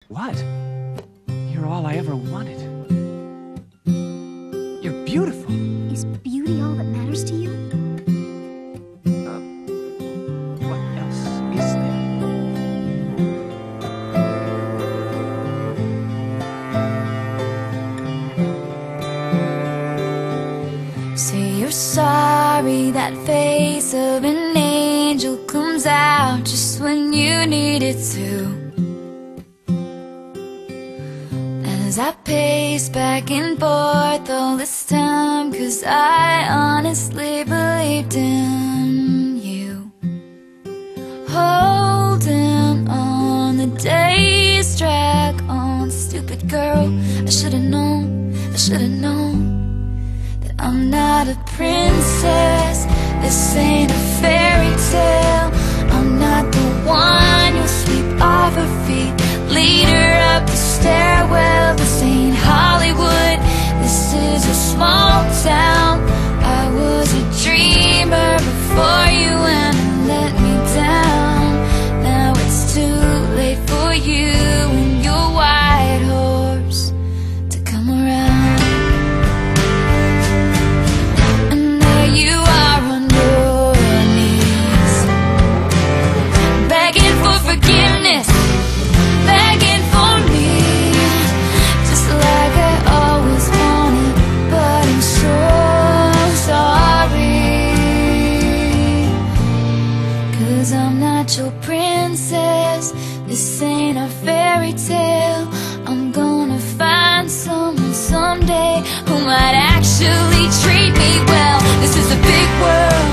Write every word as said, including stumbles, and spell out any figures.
What? You're all I ever wanted. You're beautiful. Is beauty all that matters to you? Uh, what else is there? Say you're sorry, that face of an angel comes out just when you need it to. As I pace back and forth all this time, 'cause I honestly believed in you. Holding on, the days drag on. Stupid girl, I should've known, I should've known that I'm not a princess. This ain't a fairy tale. I'm not the one you'll sweep off her feet, lead her up the stairwell. This ain't Hollywood, this is a small town. I was a dreamer before you and you let me down. Now it's too late for you and your white horse to come around. And there you are on your knees, begging for forgiveness, begging for me, just like I always wanted, but I'm so sorry. 'Cause I'm not your princess, this ain't a fairy tale. I'm gonna find someone someday who might actually treat me well. This is a big world,